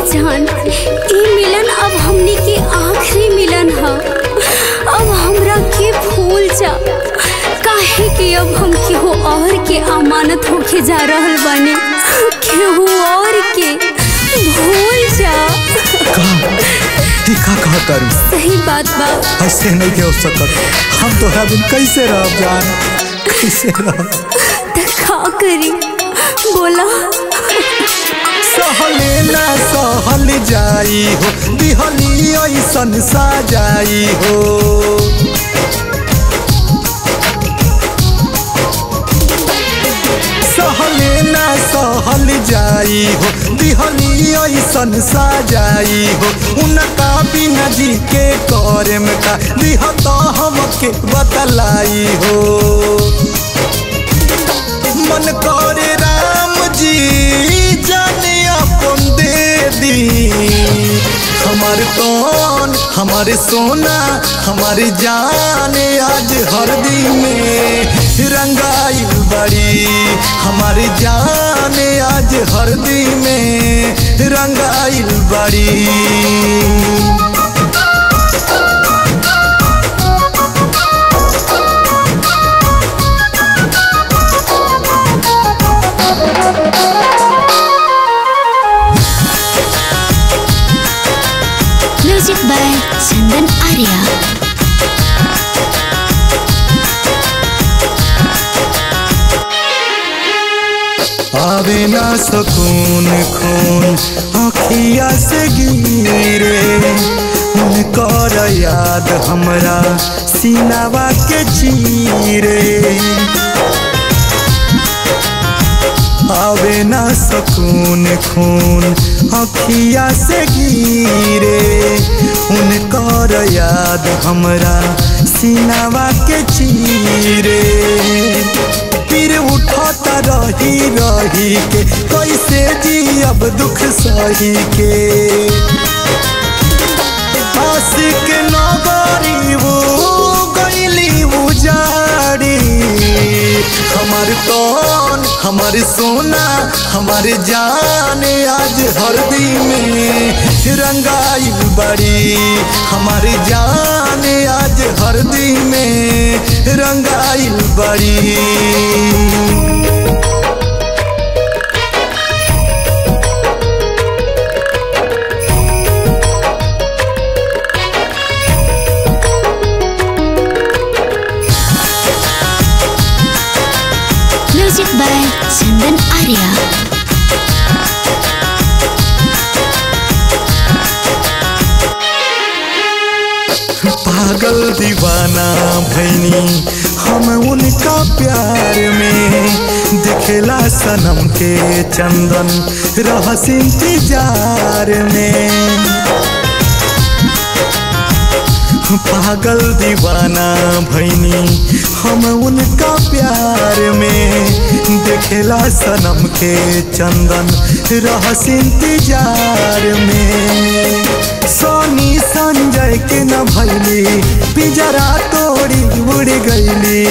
जान, ये मिलन अब हमनी के आखिरी मिलन है। अब हमरा के भूल जा, काहे कि अब हम केहू और के अमानत होके जा रहल बानी। केहू और के भूल जा। का कहता रू? सही बात बा। ऐसे नहीं हो सकत, हम तोहरा बिन कैसे रह जान, कैसे रह? का करी बोला। सहले ना सहल जाई हो, दिहली ऐसन साजाई हो। सहले ना सहल जाई हो, दिहली ऐसन साजाई हो। उनका बिना जी के करे में का दिह तो हमके बतलाई हो। मन करे राम जी जाने अपन दे दी, हमार कौन हमारे सोना हमारे जाने आज हरदी में रंगाई बड़ी। हमारे जाने आज हरदी में रंगाई बड़ी। Music by Chandan Arya. आवे ना सकून खून आँखिया से गिरे, उनकर याद हमरा सीनावा के चीरे। आवे ना सकून खून आँखिया से गिरे, उनकर याद हमरा सीनावा के चीरे। फिर उठाता रही रही के कैसे जी अब दुख सही के। आशिक नगरी वो गईली उजाड़ी, हमार कौन हमारे सोना हमारे जाने आज हरदी में रंगाई बड़ी। हमारे जाने आज हरदी में रंगाई बड़ी। Music by Chandan Arya. पागल दीवाना भैनी हम उनका प्यार में, दिखेला सनम के चंदन रहस इंतजार में। पागल दीवाना भैनी हम उनका प्यार में, दिखेला सनम के चंदन रहस इंतजार में। सोनी संजय के न भैली पिजरा तोड़ी उड़ गईली।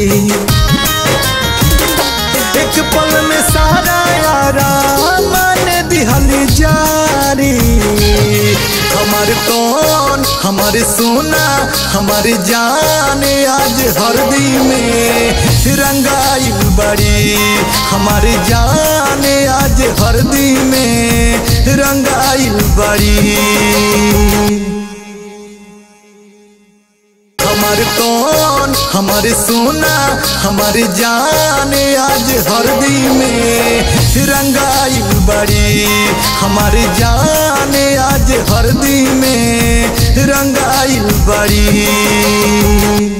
एक पल में सारा यारा मन दिहली जारी। हमारे कौन हमारे सोना हमारे जाने आज हरदी में रंगाई बड़ी। हमारे जाने आज हरदी में रंगाई बड़ी। हमारे कौन हमारे सोना हमारे जाने आज हरदी में रंगाई बड़ी। हमारे जाने आज हरदी में रंगाई बड़ी।